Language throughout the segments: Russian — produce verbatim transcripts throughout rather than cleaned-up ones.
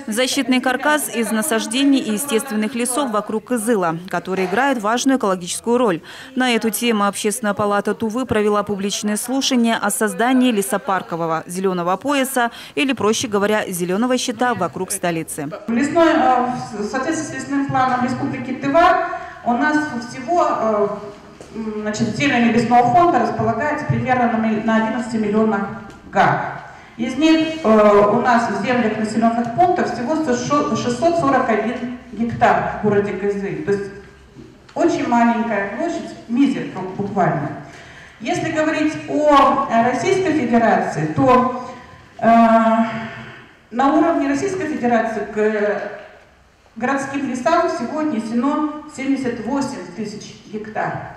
Защитный каркас из насаждений и естественных лесов вокруг Кызыла, который играет важную экологическую роль. На эту тему Общественная палата Тувы провела публичное слушание о создании лесопаркового зеленого пояса или, проще говоря, зеленого щита вокруг столицы. Лесной, в соответствии с лесным планом Республики Тыва у нас всего, значит, землями лесного фонда располагается примерно на одиннадцати миллионах га. Из них э, у нас в землях населенных пунктов всего шестьсот сорок один гектар в городе Кызыл. То есть очень маленькая площадь, мизер буквально. Если говорить о Российской Федерации, то э, на уровне Российской Федерации к городским лесам всего отнесено семьдесят восемь тысяч гектар.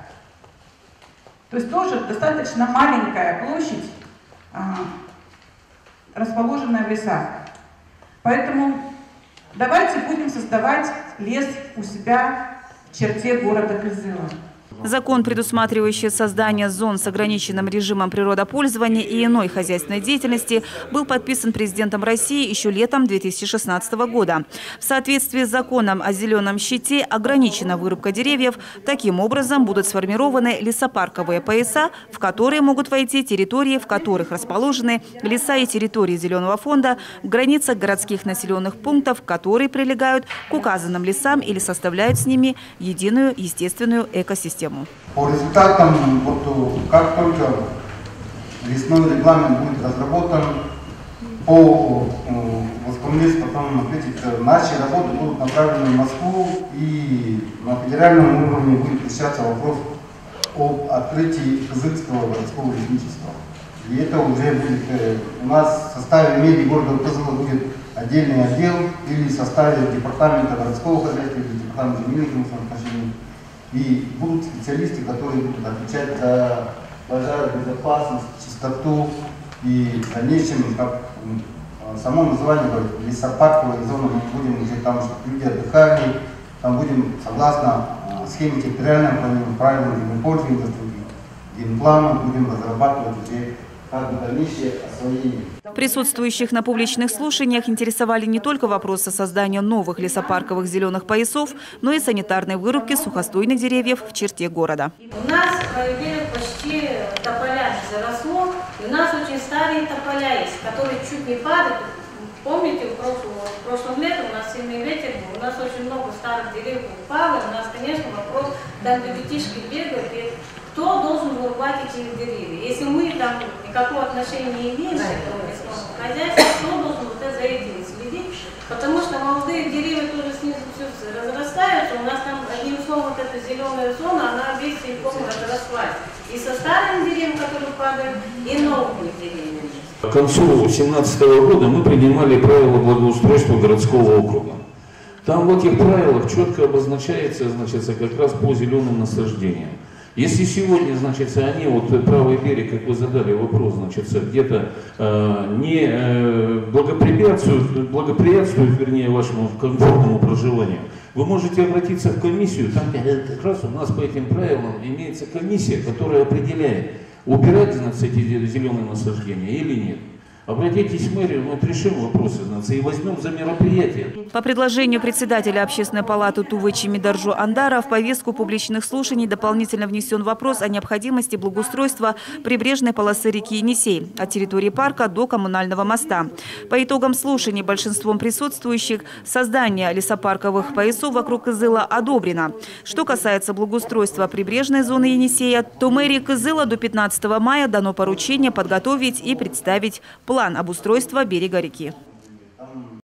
То есть тоже достаточно маленькая площадь, э, расположенная в лесах. Поэтому давайте будем создавать лес у себя в черте города Кызыла. Закон, предусматривающий создание зон с ограниченным режимом природопользования и иной хозяйственной деятельности, был подписан президентом России еще летом две тысячи шестнадцатого года. В соответствии с законом о зеленом щите ограничена вырубка деревьев. Таким образом будут сформированы лесопарковые пояса, в которые могут войти территории, в которых расположены леса и территории зеленого фонда в границах городских населенных пунктов, которые прилегают к указанным лесам или составляют с ними единую естественную экосистему. По результатам, вот, как только лесной регламент будет разработан, по Воскомлес потом ответить, наши работы будут направлены в Москву, и на федеральном уровне будет решаться вопрос об открытии Кызыльского городского лесничества. И это уже будет у нас в составе меди города Кызыла будет отдельный отдел или в составе департамента городского хозяйства или департамента земельных отношений. И будут специалисты, которые будут отвечать за пожаробезопасность, чистоту и в дальнейшем, как само название говорит, лесопарковая зона, мы будем уже там, чтобы люди отдыхали, там будем согласно схеме территориального планирования, правильным землепользования, генплану будем разрабатывать уже как дальнейшее освоение. Присутствующих на публичных слушаниях интересовали не только вопросы создания новых лесопарковых зеленых поясов, но и санитарной вырубки сухостойных деревьев в черте города. У нас районе почти тополями заросло, и у нас очень старые тополя есть, которые чуть не падают. Помните, в прошлом, в прошлом летом у нас сильный ветер был, у нас очень много старых деревьев упало, у нас, конечно, вопрос, там ребятишки бегают, и кто должен вырубать эти деревья? Если мы там никакого отношения не имеем к этому лесному хозяйству, кто должен вот за этим следить? Потому что молодые деревья тоже снизу все разрастаются, у нас там, одним словом, вот эта зеленая зона, она весь целиком разрослась. И со старыми деревьями, которые падают, и новыми деревьями. К концу две тысячи семнадцатого года мы принимали правила благоустройства городского округа. Там в этих правилах четко обозначается, значит, как раз по зеленым насаждениям. Если сегодня, значит, они, вот правый берег, как вы задали вопрос, значит, где-то э, не э, благоприятствуют, благоприятствуют, вернее, вашему комфортному проживанию, вы можете обратиться в комиссию, там как раз у нас по этим правилам имеется комиссия, которая определяет, убирать, значит, эти зеленые насаждения или нет. Обратитесь в мэрию, мы решим вопросы, значит, и возьмем за мероприятие. По предложению председателя Общественной палаты Тувы Чимидаржу Андара в повестку публичных слушаний дополнительно внесен вопрос о необходимости благоустройства прибрежной полосы реки Енисей от территории парка до коммунального моста. По итогам слушаний большинством присутствующих создание лесопарковых поясов вокруг Кызыла одобрено. Что касается благоустройства прибрежной зоны Енисея, то мэрии Кызыла до пятнадцатого мая дано поручение подготовить и представить план обустройства берега реки.